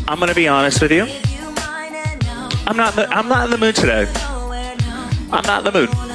I'm gonna be honest with you. I'm not in the mood today. I'm not in the mood.